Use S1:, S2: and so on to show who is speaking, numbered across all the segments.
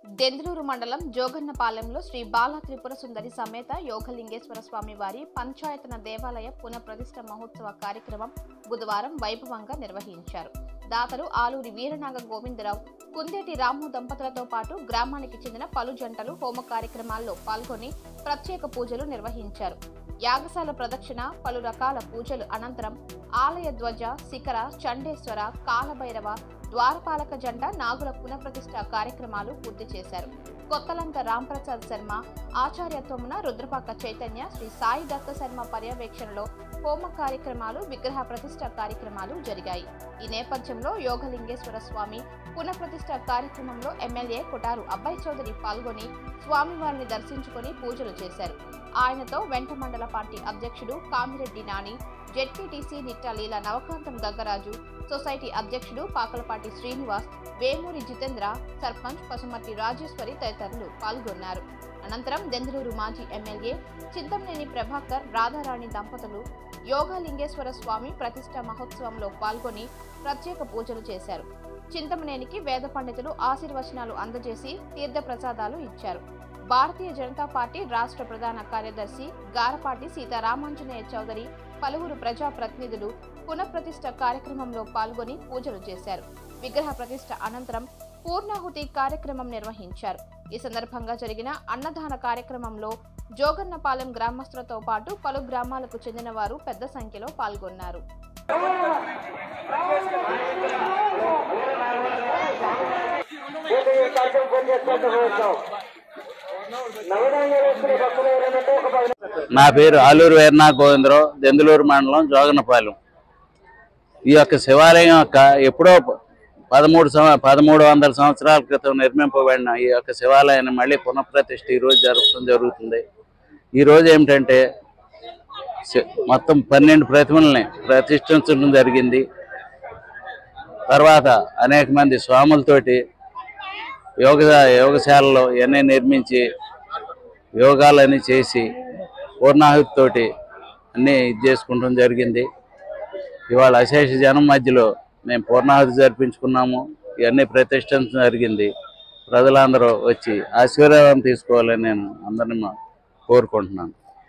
S1: దెందులూరు మండలం జోగన్నపాలెంలో శ్రీ బాల త్రిపుర సుందరి సమేత యోగలింగేశ్వర స్వామి వారి పంచాయతన దేవాలయ పునఃప్రతిష్ఠ మహోత్సవ కార్యక్రమం బుధవారం వైభవంగా నిర్వహించారు. దాతలు ఆలూరి వీరనాగ గోవిందరావు, కుందేటి రాము దంపతులతో పాటు గ్రామానికి చెందిన పలు జంటలు హోమ కార్యక్రమాల్లో పాల్గొని ప్రత్యేక పూజలు నిర్వహించారు. యాగశాల ప్రదక్షిణ, పలు రకాల పూజలు అనంతరం ఆలయ ధ్వజ, శిఖర, చండేశ్వర, కాలభైరవ, ద్వారపాలక జంట నాగుల పునఃప్రతిష్ఠ కార్యక్రమాలు పూర్తి చేశారు. కొత్తలంక రాంప్రసాద్ శర్మ ఆచార్యత్వమున రుద్రపాక చైతన్య, శ్రీ సాయి దత్త శర్మ పర్యవేక్షణలో హోమ కార్యక్రమాలు, విగ్రహ ప్రతిష్ఠ కార్యక్రమాలు జరిగాయి. ఈ నేపథ్యంలో యోగలింగేశ్వర స్వామి పునఃప్రతిష్ఠ కార్యక్రమంలో ఎమ్మెల్యే కొటారు అబ్బాయి చౌదరి పాల్గొని స్వామివారిని దర్శించుకుని పూజలు చేశారు. ఆయనతో వెంట మండల పార్టీ అధ్యక్షుడు కామిరెడ్డి నాని, జెడ్పీటీసీ నిట్టాలీల నవకాంతం గగ్గరాజు, సొసైటీ అధ్యక్షుడు పాకలపాటి శ్రీనివాస్, వేమూరి జితేంద్ర, సర్పంచ్ పసుమర్తి రాజేశ్వరి తదితరులు పాల్గొన్నారు. అనంతరం దెందులూరు మాజీ ఎమ్మెల్యే చింతమనేని ప్రభాకర్, రాధారాణి దంపతులు యోగలింగేశ్వర స్వామి ప్రతిష్ఠ మహోత్సవంలో పాల్గొని ప్రత్యేక పూజలు చేశారు. చింతమనేనికి వేద పండితులు ఆశీర్వచనాలు అందజేసి తీర్థ ప్రసాదాలు ఇచ్చారు. భారతీయ జనతా పార్టీ రాష్ట్ర ప్రధాన కార్యదర్శి గారపాటి సీతారామాంజనేయ చౌదరి, పలువురు ప్రజా ప్రతినిధులు పునఃప్రతిష్ఠ కార్యక్రమంలో పాల్గొని పూజలు చేశారు. విగ్రహ ప్రతిష్ఠ అనంతరం పూర్ణాహుతి కార్యక్రమం నిర్వహించారు. ఈ సందర్భంగా జరిగిన అన్నదాన కార్యక్రమంలో జోగన్నపాలెం గ్రామస్తులతో పాటు పలు గ్రామాలకు చెందిన వారు పెద్ద సంఖ్యలో పాల్గొన్నారు.
S2: నా పేరు ఆలూరి వీరనాగ గోవిందరావు, దెందులూరు మండలం జోగన్నపాలెం. ఈ యొక్క శివాలయం ఎప్పుడో 1300 సంవత్సరాల క్రితం నిర్మింపబడిన ఈ యొక్క శివాలయాన్ని మళ్ళీ పునఃప్రతిష్ఠ ఈరోజు జరుగుతుంది. ఈరోజు ఏమిటంటే మొత్తం 12 ప్రతిమల్ని ప్రతిష్ఠించడం జరిగింది. తర్వాత అనేక మంది స్వాములతోటి యోగశాలలో ఇవన్నీ నిర్మించి యోగాలన్నీ చేసి పూర్ణాహుతితోటి అన్నీ చేసుకుంటం జరిగింది. ఇవాళ అశేష జనం మధ్యలో మేము పూర్ణాహుతి జరిపించుకున్నాము. ఇవన్నీ ప్రతిష్ఠించడం జరిగింది. ప్రజలందరూ వచ్చి ఆశీర్వాదం తీసుకోవాలని నేను అందరినీ కోరుకుంటున్నాను.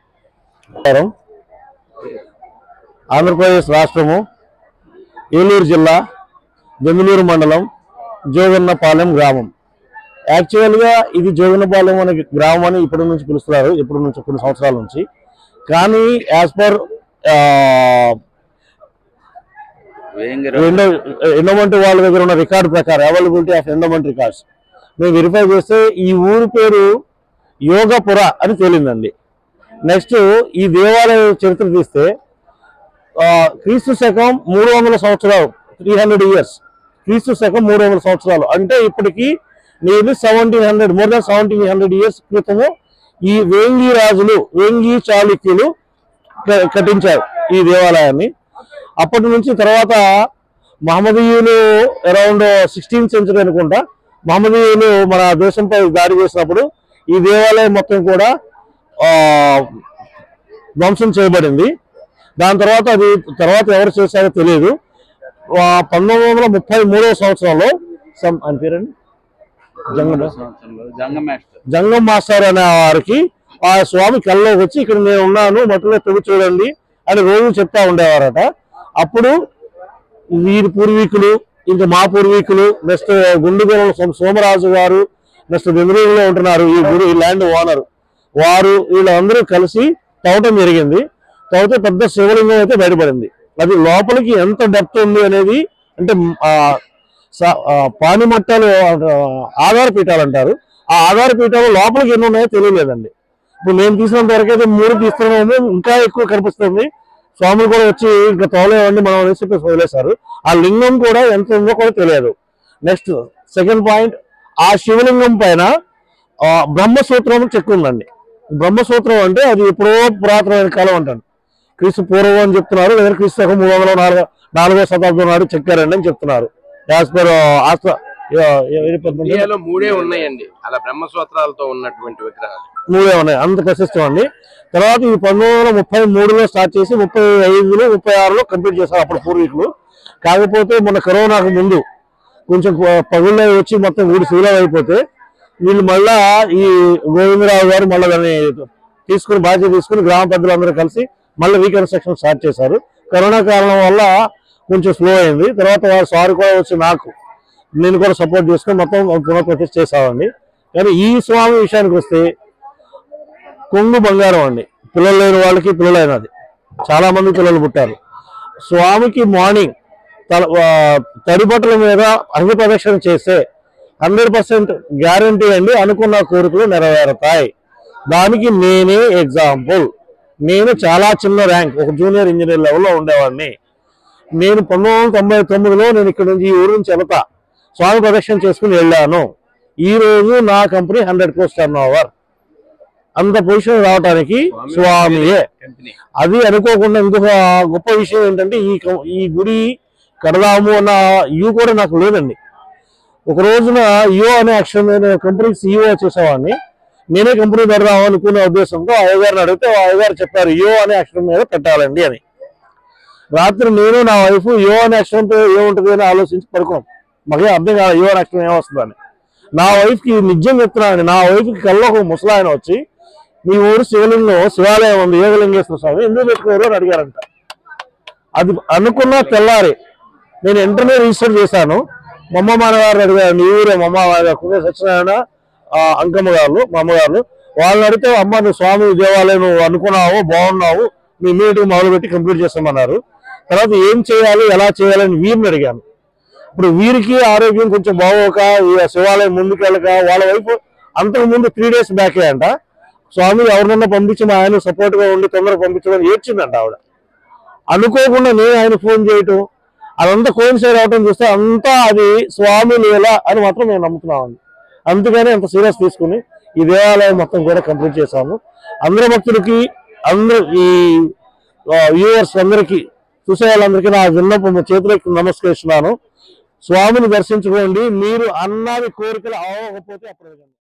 S3: ఆంధ్రప్రదేశ్ రాష్ట్రము, ఏలూరు జిల్లా, దెందులూరు మండలం, జోగన్నపాలెం గ్రామం. యాక్చువల్గా ఇది జోగన్నపాలెం అనే గ్రామం అని ఇప్పటి నుంచి పిలుస్తున్నారు, ఇప్పటి నుంచి కొన్ని సంవత్సరాల నుంచి. కానీ యాజ్ పర్ ఎండోమెంట్ వాళ్ళ దగ్గర ఉన్న రికార్డు ప్రకారం, అవైలబిలిటీ ఆఫ్ ఎండోమెంట్ రికార్డ్స్ మేము వెరిఫై చేస్తే ఈ ఊరు పేరు యోగపుర అని తేలిందండి. నెక్స్ట్ ఈ దేవాలయ చరిత్ర తీస్తే క్రీస్తు శకం 300 సంవత్సరాలు, 300 years, క్రీస్తు శకం 300 సంవత్సరాలు అంటే ఇప్పటికీ నియర్లీ 1700, మోర్ దాన్ 1700 years క్రితము ఈ వేంగి రాజులు, వేంగి చాళుక్యులు కట్టించారు ఈ దేవాలయాన్ని. అప్పటి నుంచి తర్వాత మహమ్మదీయులు అరౌండ్ 16th century అనుకుంటా, మహమ్మదీయులు మన దేశంపై దాడి చేసినప్పుడు ఈ దేవాలయం మొత్తం కూడా ధ్వంసం చేయబడింది. దాని తర్వాత తర్వాత ఎవరు చేశారో తెలియదు. 1933వ సంవత్సరంలో అని పేరండి జంగం మాస్టర్ అనే వారికి ఆ స్వామి కళ్ళలోకి వచ్చి ఇక్కడ నేను ఉన్నాను, మట్టిలో తవ్వి చూడండి అని రోజు చెప్తా ఉండేవారట. అప్పుడు వీరి పూర్వీకులు, ఇంకా మా పూర్వీకులు, నెక్స్ట్ గుండుగోల సోమరాజు గారు, నెక్స్ట్ దెందులూరులో ఉంటున్నారు ఈ ల్యాండ్ ఓనర్ వారు, వీళ్ళందరూ కలిసి తవ్వటం జరిగింది. తవ్వితే పెద్ద శివలింగం అయితే బయటపడింది. అది లోపలికి ఎంత డెప్త్ ఉంది అనేది, అంటే పానిమట్టాలు ఆధారపీఠాలు అంటారు, ఆ ఆధారపీఠాలు లోపలికి ఎన్ని ఉన్నాయో తెలియలేదండి. ఇప్పుడు నేను తీసినంత వరకు అయితే 3 తీస్తున్నాము, ఇంకా ఎక్కువ కనిపిస్తుంది. స్వాములు కూడా వచ్చి ఇంకా తోలేవండి మనం అని చెప్పేసి వదిలేశారు. ఆ లింగం కూడా ఎంత ఉందో కూడా తెలియదు. నెక్స్ట్ సెకండ్ పాయింట్, ఆ శివలింగం పైన బ్రహ్మసూత్రం చెక్కు ఉందండి. బ్రహ్మసూత్రం అంటే అది ఎప్పుడో పురాతనమైన కాలం అంటారు, క్రీస్తు పూర్వం అని చెప్తున్నారు, లేదా క్రీస్తు 304వ శతాబ్దం నాడు చెక్కారండి అని చెప్తున్నారు. యాజ్ పర్
S4: మూడే ఉన్నాయండి అలా బ్రహ్మసూత్రాలతో ఉన్నటువంటి విగ్రహాలు,
S3: 3 ఉన్నాయి, అంత ప్రశస్తం అండి. తర్వాత ఇది 1933లో స్టార్ట్ చేసి 35లో 36లో కంప్లీట్ చేశారు అప్పుడు పూర్వీకులు. కాకపోతే మొన్న కరోనాకు ముందు కొంచెం పగుళ్ళ వచ్చి మొత్తం ఊడి శిథిలం అయిపోతే వీళ్ళు మళ్ళా ఈ గోవిందరావు గారు మళ్ళీ దాన్ని తీసుకుని బాధ్యత తీసుకుని గ్రామ పెద్దలందరూ కలిసి మళ్ళీ రీకన్స్ట్రక్షన్ స్టార్ట్ చేశారు. కరోనా కారణం వల్ల కొంచెం స్లో అయింది. తర్వాత వారు సార్ కూడా వచ్చి నేను కూడా సపోర్ట్ చేసుకుని మొత్తం పునఃప్రతిష్ఠ చేసామండి. కానీ ఈ స్వామి విషయానికి వస్తే కొంగు బంగారం అండి. పిల్లలు లేని వాళ్ళకి పిల్లలైనది, చాలా మంది పిల్లలు పుట్టారు. స్వామికి మార్నింగ్ తడిబట్టల మీద అగ్ని ప్రదక్షిణ చేస్తే 100% గ్యారంటీ అండి అనుకున్న కోరికలు నెరవేరుతాయి. దానికి నేనే ఎగ్జాంపుల్. నేను చాలా చిన్న ర్యాంక్, ఒక జూనియర్ ఇంజనీర్ లెవెల్లో ఉండేవాడిని. నేను 1999లో నేను ఇక్కడ నుంచి ఈ ఊరు నుంచి వెళ్తా స్వామి ప్రదక్షిణ చేసుకుని వెళ్ళాను. ఈ రోజు నా కంపెనీ 100 crores టర్నోవర్. అంత పొజిషన్ రావడానికి స్వామియే. అది అనుకోకుండా ఇంకొక గొప్ప విషయం ఏంటంటే ఈ గుడి కడదాము అన్న కూడా నాకు లేదండి. ఒక రోజున అనే అక్షరం కంపెనీ CEO చేసేవాడిని. నేనే కంపెనీ పెడదాము అనుకునే ఉద్దేశంతో అయ్యగారిని అడిగితే అయ్యగారు చెప్పారు అనే అక్షరం మీద పెట్టాలండి అని. రాత్రి నేను నా వైఫ్ అనే అక్షరంతో ఏముంటుంది అని ఆలోచించి పడుకోం. మాకే అర్థం కాదు అనే అక్షరం ఏమొస్తుందని. నా వైఫ్కి నిజం చెప్తున్నాను, నా వైఫ్కి కల్లో ఒక ముసలాయన వచ్చి మీ ఊరు శివలింగంలో శివాలయం ఉంది, యోగలింగేశ్వర స్వామి ఎందుకు పెట్టుకోరు అని అడిగారంట. అది అనుకున్న తెల్లారి నేను వెంటనే రిజిస్టర్ చేశాను. మా అమ్మ నాన్నగారు అడిగారు, నీ ఊరే మా అమ్మ సత్యనారాయణ అంకమ్మ గారు మా అమ్మగారు. వాళ్ళని అడిగితే అమ్మ నువ్వు స్వామి దేవాలయం నువ్వు అనుకున్నావు, బాగున్నావు, మీ మీటింగ్ మొదలుపెట్టి కంప్లీట్ చేస్తామన్నారు. తర్వాత ఏం చేయాలి ఎలా చేయాలని వీరిని అడిగాను. ఇప్పుడు వీరికి ఆరోగ్యం కొంచెం బాగోక శివాలయం ముందుకెళ్ళక వాళ్ళ వైపు అంతకు ముందు 3 days బ్యాకే అంట స్వామి ఎవరినన్నా పంపించి మా ఆయన సపోర్ట్గా ఉండి తొందరగా పంపించమని ఏడ్చిందంట ఆవిడ. అనుకోకుండా నేను ఆయన ఫోన్ చేయటం అదంతా కోయిన్సైడ్ అవటం చూస్తే అంతా అది స్వామి లీల అని మాత్రం మేము నమ్ముతున్నామండి. అందుకని అంత సీరియస్ తీసుకుని ఈ దేవాలయం మొత్తం కూడా కంప్లీట్ చేశాము. అందరి భక్తులకి ఈ వ్యూవర్స్ అందరికీ చూసే వాళ్ళందరికీ నా విన్నపం చేతులకి నమస్కరిస్తున్నాను. స్వామిని దర్శించుకోండి. మీరు అన్నది కోరికలు అవ్వకపోతే అప్పుడు